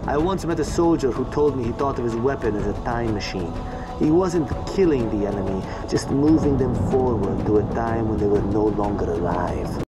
I once met a soldier who told me he thought of his weapon as a time machine. He wasn't killing the enemy, just moving them forward to a time when they were no longer alive.